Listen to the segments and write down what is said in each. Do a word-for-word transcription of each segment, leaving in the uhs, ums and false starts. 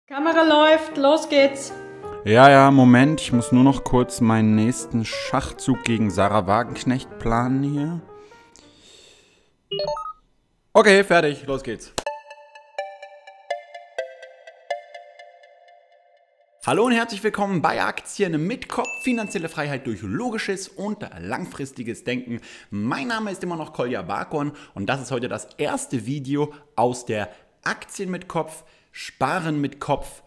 Kamera läuft, los geht's. Ja, ja, Moment, ich muss nur noch kurz meinen nächsten Schachzug gegen Sarah Wagenknecht planen hier. Okay, fertig, los geht's. Hallo und herzlich willkommen bei Aktien mit Kopf, finanzielle Freiheit durch logisches und langfristiges Denken. Mein Name ist immer noch Kolja Barkon und das ist heute das erste Video aus der Aktien mit Kopf, Sparen mit Kopf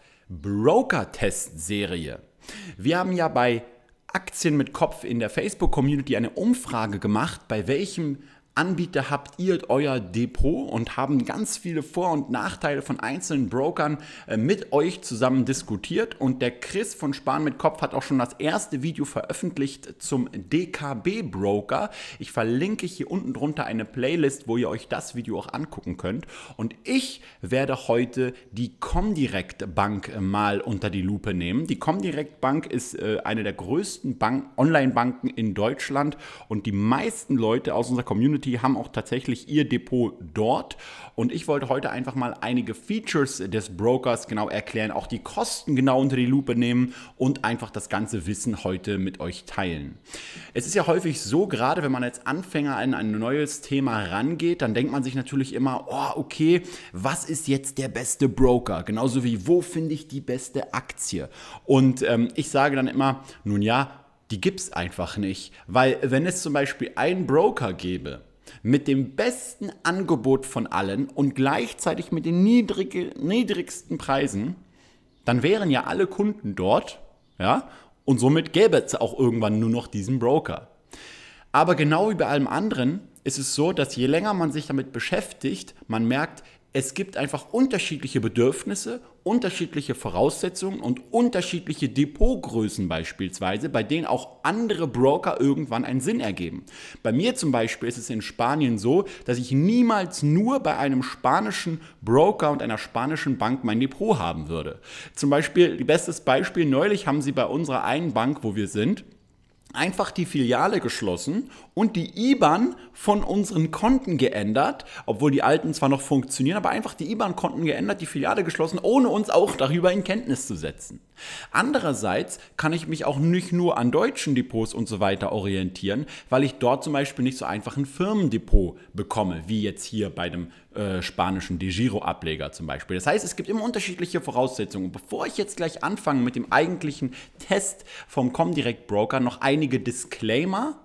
Broker-Test-Serie. Wir haben ja bei Aktien mit Kopf in der Facebook-Community eine Umfrage gemacht, bei welchem Anbieter habt ihr euer Depot, und haben ganz viele Vor- und Nachteile von einzelnen Brokern äh, mit euch zusammen diskutiert. Und der Chris von Sparen mit Kopf hat auch schon das erste Video veröffentlicht zum D K B-Broker. Ich verlinke hier unten drunter eine Playlist, wo ihr euch das Video auch angucken könnt. Und ich werde heute die Comdirect Bank äh, mal unter die Lupe nehmen. Die Comdirect Bank ist äh, eine der größten Bank- Online-Banken in Deutschland, und die meisten Leute aus unserer Community Die haben auch tatsächlich ihr Depot dort, und ich wollte heute einfach mal einige Features des Brokers genau erklären, auch die Kosten genau unter die Lupe nehmen und einfach das ganze Wissen heute mit euch teilen. Es ist ja häufig so, gerade wenn man als Anfänger an ein neues Thema rangeht, dann denkt man sich natürlich immer, oh okay, was ist jetzt der beste Broker? Genauso wie, wo finde ich die beste Aktie? Und ähm, ich sage dann immer, nun ja, die gibt es einfach nicht, weil wenn es zum Beispiel einen Broker gäbe, mit dem besten Angebot von allen und gleichzeitig mit den niedrige, niedrigsten Preisen, dann wären ja alle Kunden dort, ja, und somit gäbe es auch irgendwann nur noch diesen Broker. Aber genau wie bei allem anderen ist es so, dass je länger man sich damit beschäftigt, man merkt, es gibt einfach unterschiedliche Bedürfnisse, unterschiedliche Voraussetzungen und unterschiedliche Depotgrößen beispielsweise, bei denen auch andere Broker irgendwann einen Sinn ergeben. Bei mir zum Beispiel ist es in Spanien so, dass ich niemals nur bei einem spanischen Broker und einer spanischen Bank mein Depot haben würde. Zum Beispiel, bestes Beispiel, neulich haben sie bei unserer einen Bank, wo wir sind, einfach die Filiale geschlossen und die I B A N von unseren Konten geändert, obwohl die alten zwar noch funktionieren, aber einfach die I B A N-Konten geändert, die Filiale geschlossen, ohne uns auch darüber in Kenntnis zu setzen. Andererseits kann ich mich auch nicht nur an deutschen Depots und so weiter orientieren, weil ich dort zum Beispiel nicht so einfach ein Firmendepot bekomme, wie jetzt hier bei dem äh, spanischen DEGIRO-Ableger zum Beispiel. Das heißt, es gibt immer unterschiedliche Voraussetzungen. Und bevor ich jetzt gleich anfange mit dem eigentlichen Test vom Comdirect Broker, noch einige Disclaimer.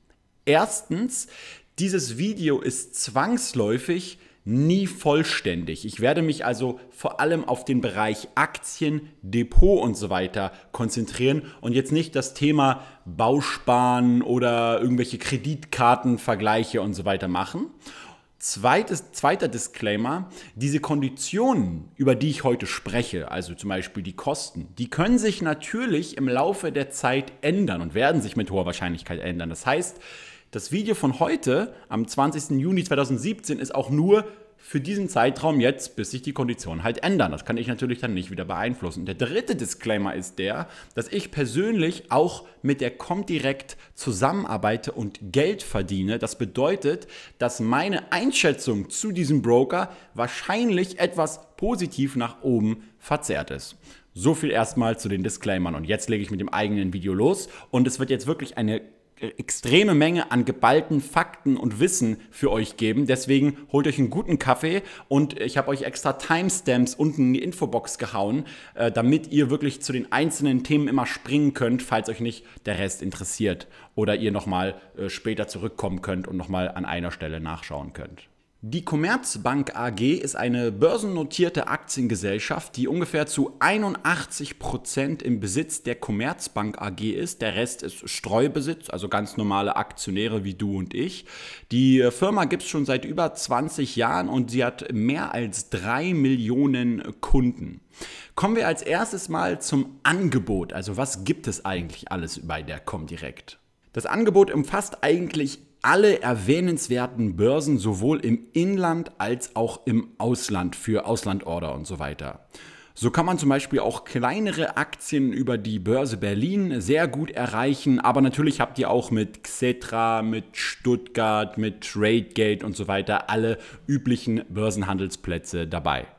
Erstens, dieses Video ist zwangsläufig nie vollständig. Ich werde mich also vor allem auf den Bereich Aktien, Depot und so weiter konzentrieren und jetzt nicht das Thema Bausparen oder irgendwelche Kreditkartenvergleiche und so weiter machen. Zweites, zweiter Disclaimer, diese Konditionen, über die ich heute spreche, also zum Beispiel die Kosten, die können sich natürlich im Laufe der Zeit ändern und werden sich mit hoher Wahrscheinlichkeit ändern. Das heißt, das Video von heute, am zwanzigsten Juni zweitausendsiebzehn, ist auch nur für diesen Zeitraum jetzt, bis sich die Konditionen halt ändern. Das kann ich natürlich dann nicht wieder beeinflussen. Und der dritte Disclaimer ist der, dass ich persönlich auch mit der Comdirect zusammenarbeite und Geld verdiene. Das bedeutet, dass meine Einschätzung zu diesem Broker wahrscheinlich etwas positiv nach oben verzerrt ist. So viel erstmal zu den Disclaimern. Und jetzt lege ich mit dem eigenen Video los. Und es wird jetzt wirklich eine extreme Menge an geballten Fakten und Wissen für euch geben. Deswegen holt euch einen guten Kaffee, und ich habe euch extra Timestamps unten in die Infobox gehauen, äh, damit ihr wirklich zu den einzelnen Themen immer springen könnt, falls euch nicht der Rest interessiert oder ihr nochmal äh, später zurückkommen könnt und nochmal an einer Stelle nachschauen könnt. Die Commerzbank A G ist eine börsennotierte Aktiengesellschaft, die ungefähr zu einundachtzig Prozent im Besitz der Commerzbank A G ist. Der Rest ist Streubesitz, also ganz normale Aktionäre wie du und ich. Die Firma gibt es schon seit über zwanzig Jahren und sie hat mehr als drei Millionen Kunden. Kommen wir als erstes mal zum Angebot. Also was gibt es eigentlich alles bei der Comdirect? Das Angebot umfasst eigentlich alle erwähnenswerten Börsen, sowohl im Inland als auch im Ausland, für Auslandorder und so weiter. So kann man zum Beispiel auch kleinere Aktien über die Börse Berlin sehr gut erreichen, aber natürlich habt ihr auch mit Xetra, mit Stuttgart, mit Tradegate und so weiter alle üblichen Börsenhandelsplätze dabei.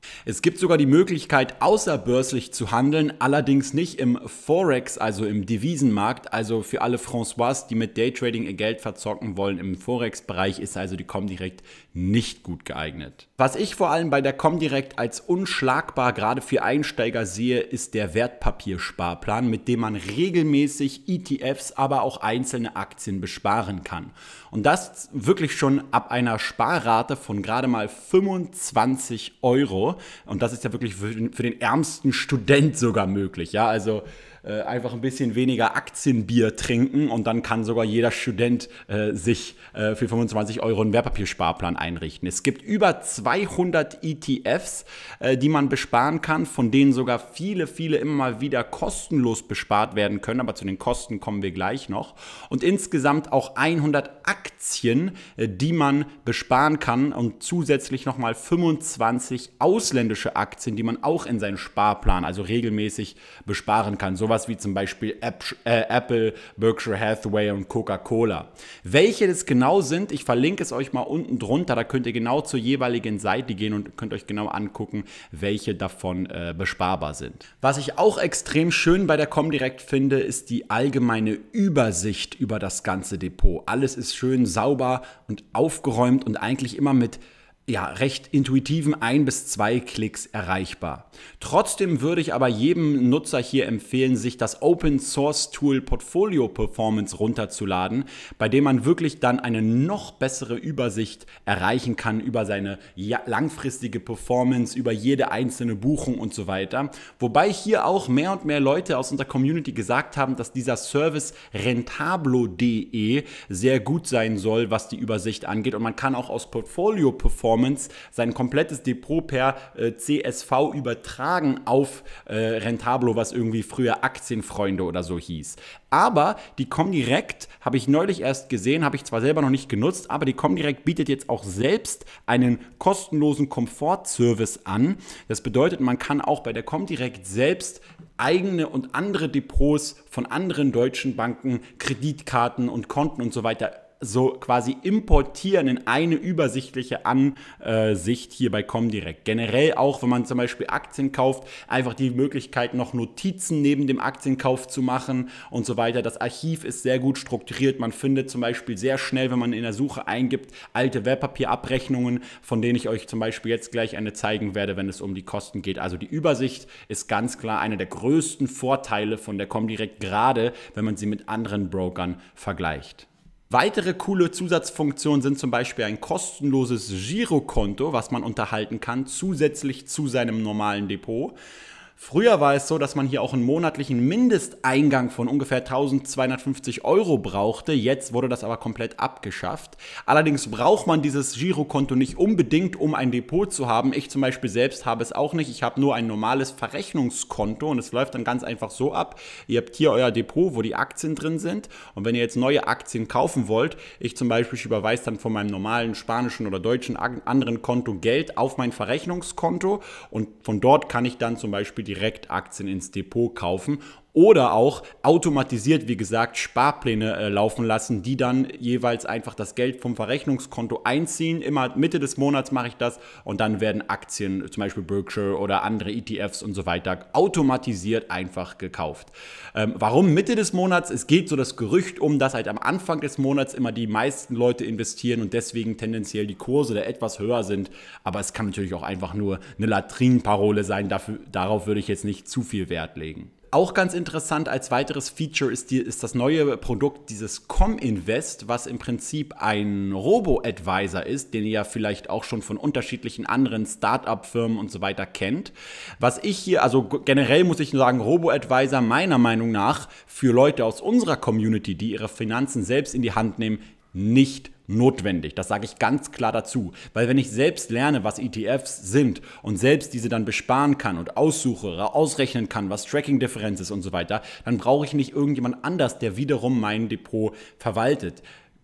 Es gibt sogar die Möglichkeit, außerbörslich zu handeln, allerdings nicht im Forex, also im Devisenmarkt. Also für alle François, die mit Daytrading ihr Geld verzocken wollen, im Forex-Bereich ist also die Comdirect nicht gut geeignet. Was ich vor allem bei der Comdirect als unschlagbar gerade für Einsteiger sehe, ist der Wertpapiersparplan, mit dem man regelmäßig E T Fs, aber auch einzelne Aktien besparen kann. Und das wirklich schon ab einer Sparrate von gerade mal fünfundzwanzig Euro. Und das ist ja wirklich für, für den ärmsten Student sogar möglich. Ja, also äh, einfach ein bisschen weniger Aktienbier trinken und dann kann sogar jeder Student äh, sich äh, für fünfundzwanzig Euro einen Wertpapiersparplan einrichten. Es gibt über zweihundert E T Fs, äh, die man besparen kann, von denen sogar viele, viele immer mal wieder kostenlos bespart werden können. Aber zu den Kosten kommen wir gleich noch. Und insgesamt auch hundert Aktien, äh, die man besparen kann und zusätzlich nochmal fünfundzwanzig ausländische Aktien, die man auch in seinen Sparplan, also regelmäßig besparen kann. Sowas wie zum Beispiel Apple, Berkshire Hathaway und Coca-Cola. Welche das genau sind, ich verlinke es euch mal unten drunter, da könnt ihr genau zur jeweiligen Seite gehen und könnt euch genau angucken, welche davon äh, besparbar sind. Was ich auch extrem schön bei der Comdirect finde, ist die allgemeine Übersicht über das ganze Depot. Alles ist schön sauber und aufgeräumt und eigentlich immer mit ja, recht intuitiven ein bis zwei Klicks erreichbar. Trotzdem würde ich aber jedem Nutzer hier empfehlen, sich das Open Source Tool Portfolio Performance runterzuladen, bei dem man wirklich dann eine noch bessere Übersicht erreichen kann über seine langfristige Performance, über jede einzelne Buchung und so weiter. Wobei hier auch mehr und mehr Leute aus unserer Community gesagt haben, dass dieser Service rentablo punkt de sehr gut sein soll, was die Übersicht angeht, und man kann auch aus Portfolio Performance sein komplettes Depot per äh, C S V übertragen auf äh, Rentablo, was irgendwie früher Aktienfreunde oder so hieß. Aber die Comdirect habe ich neulich erst gesehen, habe ich zwar selber noch nicht genutzt, aber die Comdirect bietet jetzt auch selbst einen kostenlosen Komfortservice an. Das bedeutet, man kann auch bei der Comdirect selbst eigene und andere Depots von anderen deutschen Banken, Kreditkarten und Konten und so weiter so quasi importieren in eine übersichtliche Ansicht hier bei Comdirect. Generell auch, wenn man zum Beispiel Aktien kauft, einfach die Möglichkeit, noch Notizen neben dem Aktienkauf zu machen und so weiter. Das Archiv ist sehr gut strukturiert. Man findet zum Beispiel sehr schnell, wenn man in der Suche eingibt, alte Wertpapierabrechnungen, von denen ich euch zum Beispiel jetzt gleich eine zeigen werde, wenn es um die Kosten geht. Also die Übersicht ist ganz klar einer der größten Vorteile von der Comdirect, gerade wenn man sie mit anderen Brokern vergleicht. Weitere coole Zusatzfunktionen sind zum Beispiel ein kostenloses Girokonto, was man unterhalten kann, zusätzlich zu seinem normalen Depot. Früher war es so, dass man hier auch einen monatlichen Mindesteingang von ungefähr eintausendzweihundertfünfzig Euro brauchte. Jetzt wurde das aber komplett abgeschafft. Allerdings braucht man dieses Girokonto nicht unbedingt, um ein Depot zu haben. Ich zum Beispiel selbst habe es auch nicht. Ich habe nur ein normales Verrechnungskonto und es läuft dann ganz einfach so ab. Ihr habt hier euer Depot, wo die Aktien drin sind, und wenn ihr jetzt neue Aktien kaufen wollt, ich zum Beispiel überweise dann von meinem normalen spanischen oder deutschen anderen Konto Geld auf mein Verrechnungskonto und von dort kann ich dann zum Beispiel die direkt Aktien ins Depot kaufen oder auch automatisiert, wie gesagt, Sparpläne äh, laufen lassen, die dann jeweils einfach das Geld vom Verrechnungskonto einziehen. Immer Mitte des Monats mache ich das und dann werden Aktien, zum Beispiel Berkshire oder andere E T Fs und so weiter, automatisiert einfach gekauft. Ähm, warum Mitte des Monats? Es geht so das Gerücht um, dass halt am Anfang des Monats immer die meisten Leute investieren und deswegen tendenziell die Kurse da etwas höher sind. Aber es kann natürlich auch einfach nur eine Latrinenparole sein. Dafür, darauf würde ich jetzt nicht zu viel Wert legen. Auch ganz interessant als weiteres Feature ist, die, ist das neue Produkt, dieses Cominvest, was im Prinzip ein Robo-Advisor ist, den ihr ja vielleicht auch schon von unterschiedlichen anderen Start-up-Firmen und so weiter kennt. Was ich hier, also generell muss ich sagen, Robo-Advisor meiner Meinung nach für Leute aus unserer Community, die ihre Finanzen selbst in die Hand nehmen, nicht notwendig. Das sage ich ganz klar dazu. Weil wenn ich selbst lerne, was E T Fs sind und selbst diese dann besparen kann und aussuche, ausrechnen kann, was Tracking-Differenz ist und so weiter, dann brauche ich nicht irgendjemand anders, der wiederum mein Depot verwaltet.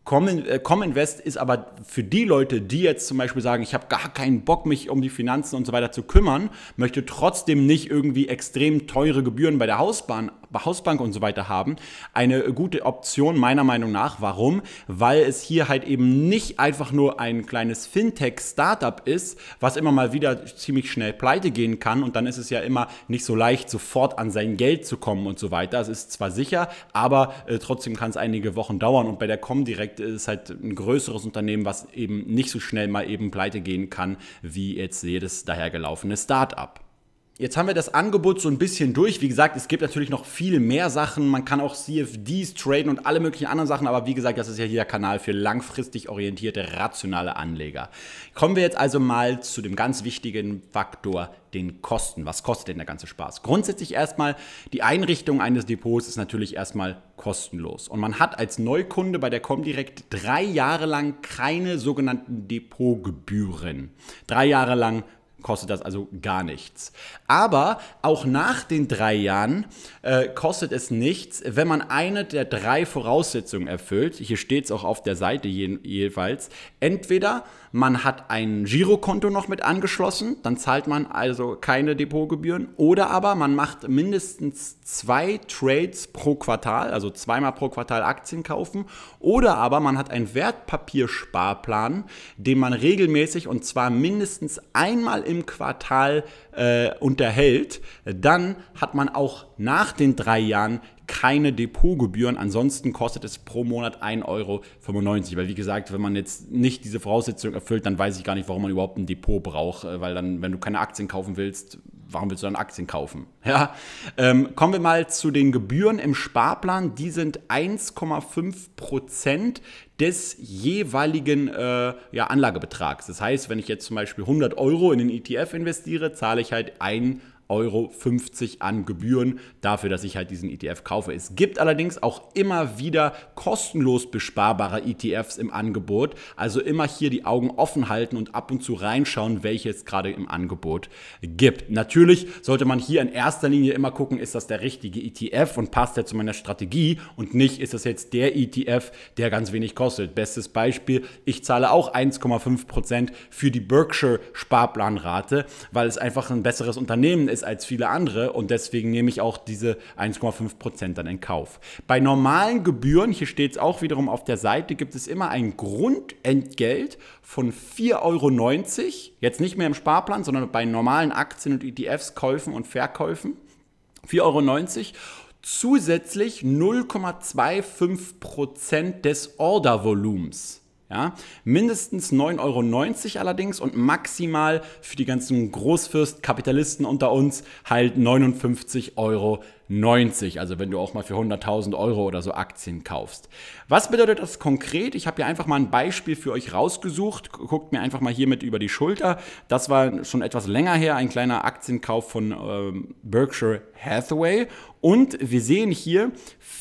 Cominvest ist aber für die Leute, die jetzt zum Beispiel sagen, ich habe gar keinen Bock, mich um die Finanzen und so weiter zu kümmern, möchte trotzdem nicht irgendwie extrem teure Gebühren bei der Hausbahn, bei Hausbank und so weiter haben, eine gute Option meiner Meinung nach. Warum? Weil es hier halt eben nicht einfach nur ein kleines Fintech-Startup ist, was immer mal wieder ziemlich schnell pleite gehen kann und dann ist es ja immer nicht so leicht, sofort an sein Geld zu kommen und so weiter. Es ist zwar sicher, aber äh, trotzdem kann es einige Wochen dauern und bei der Comdirect ist es halt ein größeres Unternehmen, was eben nicht so schnell mal eben pleite gehen kann, wie jetzt jedes dahergelaufene Startup. Jetzt haben wir das Angebot so ein bisschen durch. Wie gesagt, es gibt natürlich noch viel mehr Sachen. Man kann auch C F Ds traden und alle möglichen anderen Sachen. Aber wie gesagt, das ist ja hier der Kanal für langfristig orientierte, rationale Anleger. Kommen wir jetzt also mal zu dem ganz wichtigen Faktor, den Kosten. Was kostet denn der ganze Spaß? Grundsätzlich erstmal, die Einrichtung eines Depots ist natürlich erstmal kostenlos. Und man hat als Neukunde bei der Comdirect drei Jahre lang keine sogenannten Depotgebühren. Drei Jahre lang kostet das also gar nichts. Aber auch nach den drei Jahren äh, kostet es nichts, wenn man eine der drei Voraussetzungen erfüllt. Hier steht es auch auf der Seite je, jeweils. Entweder man hat ein Girokonto noch mit angeschlossen, dann zahlt man also keine Depotgebühren. Oder aber man macht mindestens zwei Trades pro Quartal, also zweimal pro Quartal Aktien kaufen. Oder aber man hat einen Wertpapiersparplan, den man regelmäßig und zwar mindestens einmal im Quartal äh, unterhält. Dann hat man auch nach den drei Jahren keine Depotgebühren, ansonsten kostet es pro Monat ein Euro fünfundneunzig, weil wie gesagt, wenn man jetzt nicht diese Voraussetzung erfüllt, dann weiß ich gar nicht, warum man überhaupt ein Depot braucht, weil dann, wenn du keine Aktien kaufen willst, warum willst du dann Aktien kaufen? Ja, ähm, kommen wir mal zu den Gebühren im Sparplan, die sind eins Komma fünf Prozent des jeweiligen äh, ja, Anlagebetrags. Das heißt, wenn ich jetzt zum Beispiel hundert Euro in den E T F investiere, zahle ich halt ein Euro fünfzig an Gebühren dafür, dass ich halt diesen E T F kaufe. Es gibt allerdings auch immer wieder kostenlos besparbare E T Fs im Angebot. Also immer hier die Augen offen halten und ab und zu reinschauen, welche es gerade im Angebot gibt. Natürlich sollte man hier in erster Linie immer gucken, ist das der richtige E T F und passt der zu meiner Strategie und nicht, ist das jetzt der E T F, der ganz wenig kostet. Bestes Beispiel, ich zahle auch eins Komma fünf Prozent für die Berkshire Sparplanrate, weil es einfach ein besseres Unternehmen ist als viele andere und deswegen nehme ich auch diese eins Komma fünf Prozent dann in Kauf. Bei normalen Gebühren, hier steht es auch wiederum auf der Seite, gibt es immer ein Grundentgelt von vier Euro neunzig, jetzt nicht mehr im Sparplan, sondern bei normalen Aktien und E T Fs, Käufen und Verkäufen, vier Euro neunzig. Zusätzlich null Komma fünfundzwanzig Prozent des Ordervolumens. Ja, mindestens neun Euro neunzig allerdings und maximal für die ganzen Großfürstkapitalisten unter uns halt neunundfünfzig Euro neunzig. Also wenn du auch mal für hunderttausend Euro oder so Aktien kaufst. Was bedeutet das konkret? Ich habe hier einfach mal ein Beispiel für euch rausgesucht. Guckt mir einfach mal hiermit über die Schulter. Das war schon etwas länger her, ein kleiner Aktienkauf von ähm, Berkshire Hathaway. Und wir sehen hier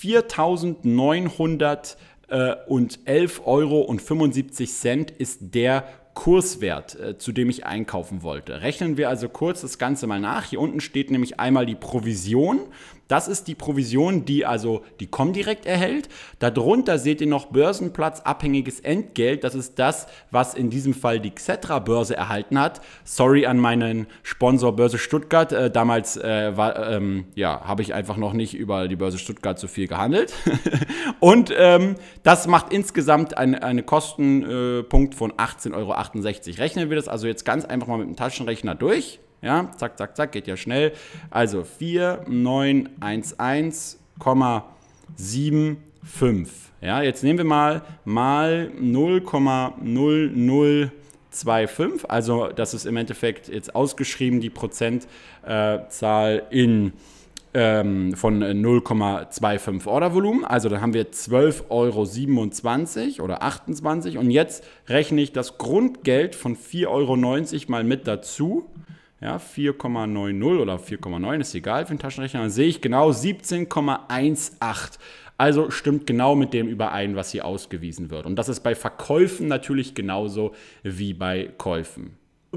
viertausendneunhundert und elf Euro und fünfundsiebzig Cent ist der Kurswert, äh, zu dem ich einkaufen wollte. Rechnen wir also kurz das Ganze mal nach. Hier unten steht nämlich einmal die Provision. Das ist die Provision, die also die Comdirect erhält. Darunter seht ihr noch börsenplatzabhängiges Entgelt. Das ist das, was in diesem Fall die Xetra-Börse erhalten hat. Sorry an meinen Sponsor Börse Stuttgart. Äh, damals äh, war, ähm, ja, habe ich einfach noch nicht über die Börse Stuttgart so viel gehandelt. Und ähm, das macht insgesamt einen eine Kostenpunkt äh, von achtzehn Euro achtundsechzig. Rechnen wir das also jetzt ganz einfach mal mit dem Taschenrechner durch. Ja, zack, zack, zack, geht ja schnell. Also vier neun eins eins Komma sieben fünf. Ja, jetzt nehmen wir mal mal null Komma null null zwei fünf. Also das ist im Endeffekt jetzt ausgeschrieben, die Prozentzahl in ähm, von null Komma fünfundzwanzig Ordervolumen. Also dann haben wir zwölf Euro siebenundzwanzig oder achtundzwanzig. Und jetzt rechne ich das Grundgeld von vier Euro neunzig mal mit dazu. Ja, vier Komma neunzig oder vier Komma neun, ist egal für den Taschenrechner. Dann sehe ich genau siebzehn Komma achtzehn. Also stimmt genau mit dem überein, was hier ausgewiesen wird. Und das ist bei Verkäufen natürlich genauso wie bei Käufen.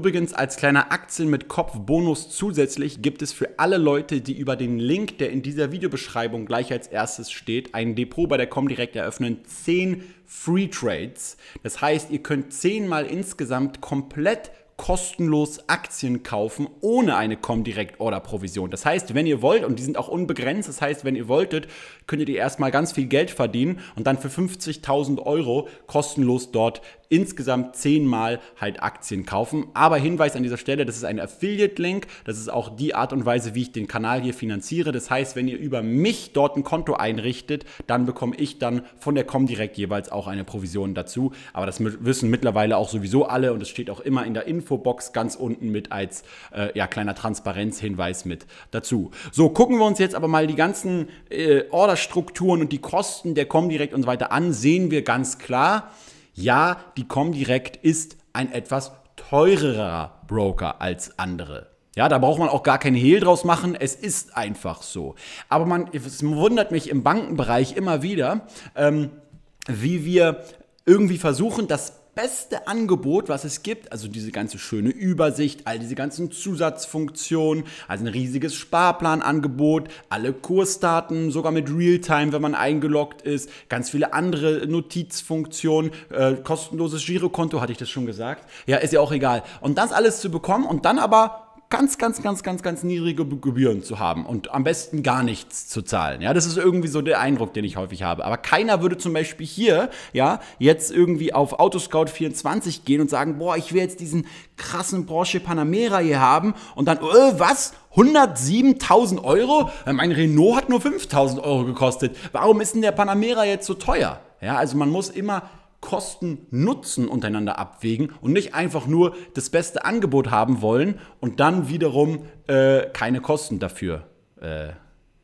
Übrigens als kleiner Aktien mit Kopf Bonus zusätzlich gibt es für alle Leute, die über den Link, der in dieser Videobeschreibung gleich als erstes steht, ein Depot bei der Comdirect eröffnen, zehn Free Trades. Das heißt, ihr könnt zehnmal insgesamt komplett kostenlos Aktien kaufen, ohne eine Comdirect-Order-Provision. Das heißt, wenn ihr wollt, und die sind auch unbegrenzt, das heißt, wenn ihr wolltet, könntet ihr erstmal ganz viel Geld verdienen und dann für fünfzigtausend Euro kostenlos dort insgesamt zehnmal halt Aktien kaufen. Aber Hinweis an dieser Stelle, das ist ein Affiliate-Link, das ist auch die Art und Weise, wie ich den Kanal hier finanziere. Das heißt, wenn ihr über mich dort ein Konto einrichtet, dann bekomme ich dann von der Comdirect jeweils auch eine Provision dazu. Aber das wissen mittlerweile auch sowieso alle und es steht auch immer in der Infobox ganz unten mit als äh, ja, kleiner Transparenzhinweis mit dazu. So, gucken wir uns jetzt aber mal die ganzen äh, Orderstrukturen und die Kosten der Comdirect und so weiter an, sehen wir ganz klar, ja, die Comdirect ist ein etwas teurerer Broker als andere. Ja, da braucht man auch gar keinen Hehl draus machen, es ist einfach so. Aber man, es wundert mich im Bankenbereich immer wieder, ähm, wie wir irgendwie versuchen, das beste Angebot, was es gibt, also diese ganze schöne Übersicht, all diese ganzen Zusatzfunktionen, also ein riesiges Sparplanangebot, alle Kursdaten, sogar mit Realtime, wenn man eingeloggt ist, ganz viele andere Notizfunktionen, äh, kostenloses Girokonto, hatte ich das schon gesagt? Ja, ist ja auch egal. Und das alles zu bekommen und dann aber ganz, ganz, ganz, ganz, ganz niedrige Gebühren zu haben und am besten gar nichts zu zahlen. Ja, das ist irgendwie so der Eindruck, den ich häufig habe. Aber keiner würde zum Beispiel hier, ja, jetzt irgendwie auf Autoscout vierundzwanzig gehen und sagen, boah, ich will jetzt diesen krassen Porsche Panamera hier haben und dann, äh, was? hundertsiebentausend Euro? Mein Renault hat nur fünftausend Euro gekostet. Warum ist denn der Panamera jetzt so teuer? Ja, also man muss immer Kosten-Nutzen untereinander abwägen und nicht einfach nur das beste Angebot haben wollen und dann wiederum äh, keine Kosten dafür äh,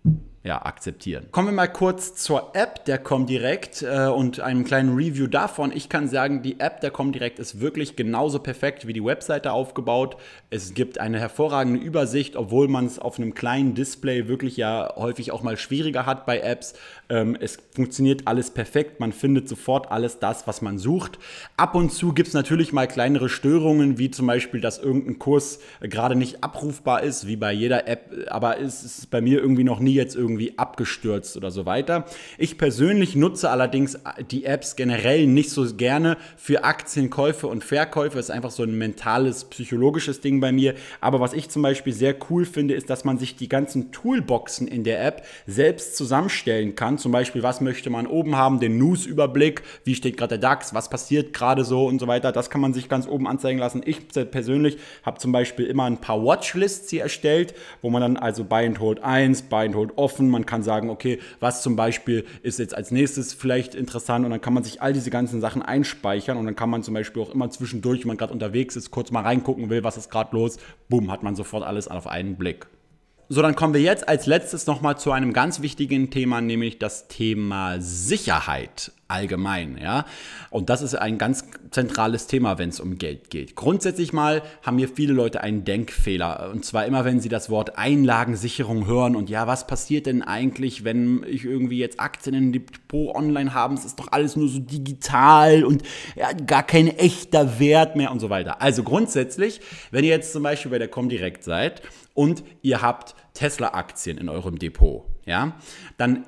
ja, akzeptieren. Kommen wir mal kurz zur App der Comdirect äh, und einem kleinen Review davon. Ich kann sagen, die App der Comdirect ist wirklich genauso perfekt wie die Webseite aufgebaut. Es gibt eine hervorragende Übersicht, obwohl man es auf einem kleinen Display wirklich ja häufig auch mal schwieriger hat bei Apps. Ähm, es funktioniert alles perfekt, man findet sofort alles das, was man sucht. Ab und zu gibt es natürlich mal kleinere Störungen, wie zum Beispiel, dass irgendein Kurs äh, gerade nicht abrufbar ist, wie bei jeder App, aber es ist bei mir irgendwie noch nie jetzt irgendwie abgestürzt oder so weiter. Ich persönlich nutze allerdings die Apps generell nicht so gerne für Aktienkäufe und Verkäufe. Das ist einfach so ein mentales, psychologisches Ding bei mir. Aber was ich zum Beispiel sehr cool finde, ist, dass man sich die ganzen Toolboxen in der App selbst zusammenstellen kann. Zum Beispiel, was möchte man oben haben, den News-Überblick, wie steht gerade der DAX, was passiert gerade so und so weiter. Das kann man sich ganz oben anzeigen lassen. Ich persönlich habe zum Beispiel immer ein paar Watchlists hier erstellt, wo man dann also Buy and Hold eins, Buy and Hold offen, man kann sagen, okay, was zum Beispiel ist jetzt als nächstes vielleicht interessant und dann kann man sich all diese ganzen Sachen einspeichern und dann kann man zum Beispiel auch immer zwischendurch, wenn man gerade unterwegs ist, kurz mal reingucken will, was ist gerade los, bumm, hat man sofort alles auf einen Blick. So, dann kommen wir jetzt als letztes nochmal zu einem ganz wichtigen Thema, nämlich das Thema Sicherheit allgemein, ja. Und das ist ein ganz zentrales Thema, wenn es um Geld geht. Grundsätzlich mal haben hier viele Leute einen Denkfehler. Und zwar immer, wenn sie das Wort Einlagensicherung hören und ja, was passiert denn eigentlich, wenn ich irgendwie jetzt Aktien in Depot online habe? Es ist doch alles nur so digital und ja, gar kein echter Wert mehr und so weiter. Also grundsätzlich, wenn ihr jetzt zum Beispiel bei der Comdirect seid und ihr habt Tesla-Aktien in eurem Depot, ja, dann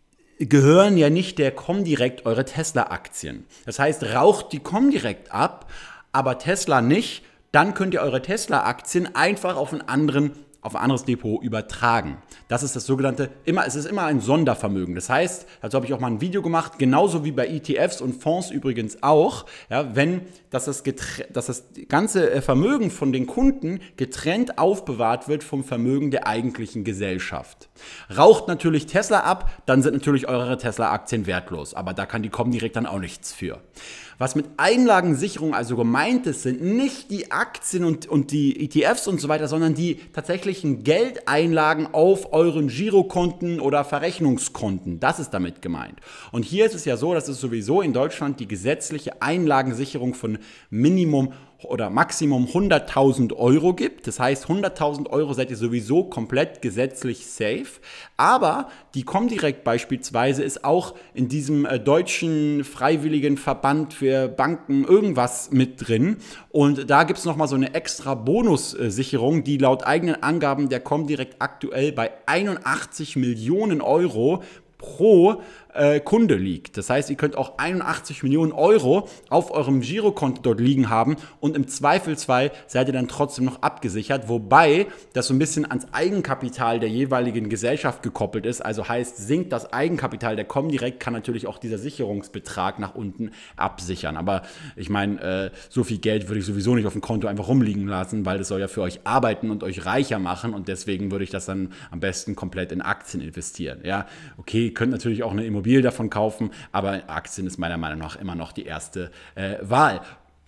gehören ja nicht der Comdirect eure Tesla-Aktien. Das heißt, raucht die Comdirect ab, aber Tesla nicht, dann könnt ihr eure Tesla-Aktien einfach auf einen anderen auf ein anderes Depot übertragen. Das ist das sogenannte, immer, es ist immer ein Sondervermögen. Das heißt, dazu habe ich auch mal ein Video gemacht, genauso wie bei E T Fs und Fonds übrigens auch, ja, wenn dass das, dass das ganze Vermögen von den Kunden getrennt aufbewahrt wird vom Vermögen der eigentlichen Gesellschaft. Raucht natürlich Tesla ab, dann sind natürlich eure Tesla-Aktien wertlos, aber da kann die Comdirect dann auch nichts für. Was mit Einlagensicherung also gemeint ist, sind nicht die Aktien und, und die E T Fs und so weiter, sondern die tatsächlichen Geldeinlagen auf euren Girokonten oder Verrechnungskonten. Das ist damit gemeint. Und hier ist es ja so, dass es sowieso in Deutschland die gesetzliche Einlagensicherung von Minimum oder Maximum hunderttausend Euro gibt. Das heißt, hunderttausend Euro seid ihr sowieso komplett gesetzlich safe. Aber die Comdirect beispielsweise ist auch in diesem äh, deutschen freiwilligen Verband für Banken irgendwas mit drin. Und da gibt es nochmal so eine extra Bonussicherung, die laut eigenen Angaben der Comdirect aktuell bei einundachtzig Millionen Euro pro äh, Kunde liegt. Das heißt, ihr könnt auch einundachtzig Millionen Euro auf eurem Girokonto dort liegen haben und im Zweifelsfall seid ihr dann trotzdem noch abgesichert, wobei das so ein bisschen ans Eigenkapital der jeweiligen Gesellschaft gekoppelt ist. Also heißt, sinkt das Eigenkapital der Comdirect, kann natürlich auch dieser Sicherungsbetrag nach unten absichern. Aber ich meine, äh, so viel Geld würde ich sowieso nicht auf dem Konto einfach rumliegen lassen, weil das soll ja für euch arbeiten und euch reicher machen und deswegen würde ich das dann am besten komplett in Aktien investieren. Ja, okay, ihr könnt natürlich auch eine Immobilie davon kaufen, aber Aktien ist meiner Meinung nach immer noch die erste äh, Wahl.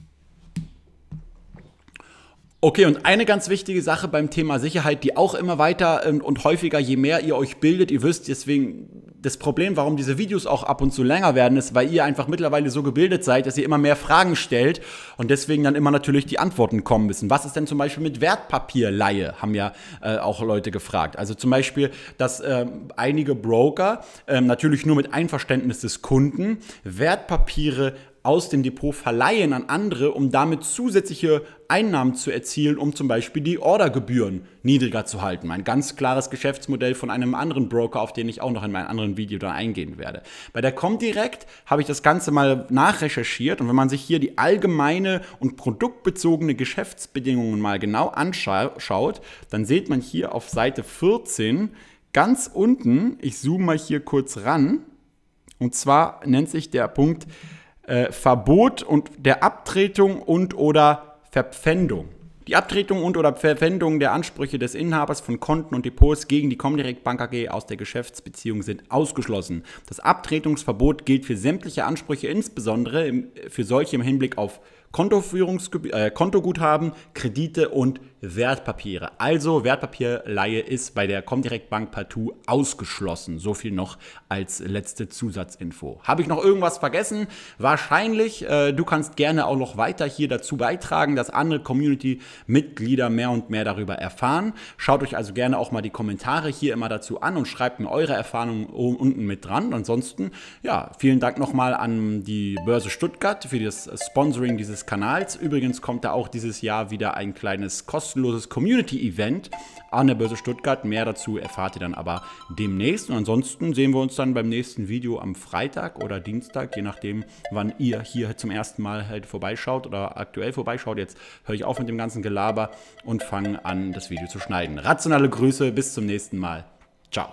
Okay, und eine ganz wichtige Sache beim Thema Sicherheit, die auch immer weiter ähm, und häufiger, je mehr ihr euch bildet, ihr wisst deswegen, das Problem, warum diese Videos auch ab und zu länger werden, ist, weil ihr einfach mittlerweile so gebildet seid, dass ihr immer mehr Fragen stellt und deswegen dann immer natürlich die Antworten kommen müssen. Was ist denn zum Beispiel mit Wertpapierleihe, haben ja äh, auch Leute gefragt. Also zum Beispiel, dass äh, einige Broker äh, natürlich nur mit Einverständnis des Kunden Wertpapiere aus dem Depot verleihen an andere, um damit zusätzliche Einnahmen zu erzielen, um zum Beispiel die Ordergebühren niedriger zu halten. Ein ganz klares Geschäftsmodell von einem anderen Broker, auf den ich auch noch in meinem anderen Video dann eingehen werde. Bei der Comdirect habe ich das Ganze mal nachrecherchiert und wenn man sich hier die allgemeine und produktbezogene Geschäftsbedingungen mal genau anschaut, dann sieht man hier auf Seite vierzehn ganz unten, ich zoome mal hier kurz ran, und zwar nennt sich der Punkt Äh, Verbot und der Abtretung und oder Verpfändung. Die Abtretung und oder Verpfändung der Ansprüche des Inhabers von Konten und Depots gegen die Comdirect Bank A G aus der Geschäftsbeziehung sind ausgeschlossen. Das Abtretungsverbot gilt für sämtliche Ansprüche, insbesondere im, für solche im Hinblick auf Kontoführungsgebü- äh, Kontoguthaben, Kredite und Wertpapiere. Also Wertpapierleihe ist bei der Comdirect Bank partout ausgeschlossen. So viel noch als letzte Zusatzinfo. Habe ich noch irgendwas vergessen? Wahrscheinlich. Äh, du kannst gerne auch noch weiter hier dazu beitragen, dass andere Community-Mitglieder mehr und mehr darüber erfahren. Schaut euch also gerne auch mal die Kommentare hier immer dazu an und schreibt mir eure Erfahrungen unten mit dran. Ansonsten, ja, vielen Dank nochmal an die Börse Stuttgart für das Sponsoring dieses Kanals. Übrigens kommt da auch dieses Jahr wieder ein kleines kostenloses Community-Event an der Börse Stuttgart. Mehr dazu erfahrt ihr dann aber demnächst. Und ansonsten sehen wir uns dann beim nächsten Video am Freitag oder Dienstag, je nachdem, wann ihr hier zum ersten Mal halt vorbeischaut oder aktuell vorbeischaut. Jetzt höre ich auf mit dem ganzen Gelaber und fange an, das Video zu schneiden. Rationale Grüße, bis zum nächsten Mal. Ciao.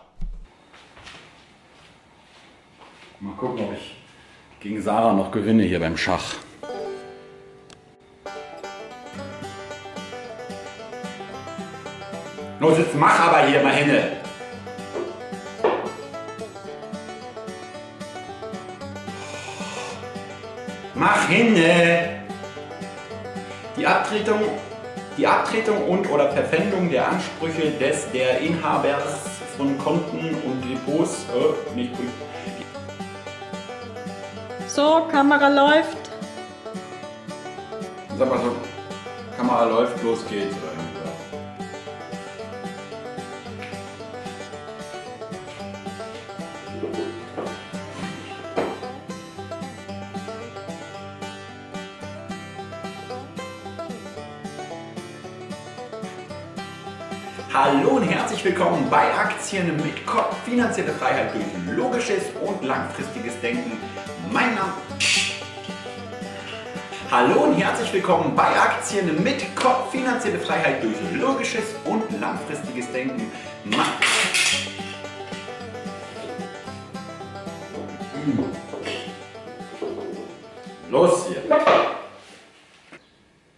Mal gucken, ob ich gegen Sarah noch gewinne hier beim Schach. Los, jetzt mach aber hier mal hin. Mach hin. Die Abtretung, die Abtretung und oder Verpfändung der Ansprüche des der Inhabers von Konten und Depots. Äh, nicht gut. So, Kamera läuft. Sag mal so, Kamera läuft, los geht's. Hallo und herzlich willkommen bei Aktien mit Kopf. Finanzielle Freiheit durch logisches und langfristiges Denken. Mein Name. Hallo und herzlich willkommen bei Aktien mit Kopf. Finanzielle Freiheit durch logisches und langfristiges Denken. Mein Los hier.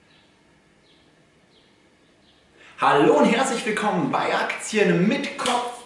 Hallo und herzlich willkommen bei Aktien mit Kopf.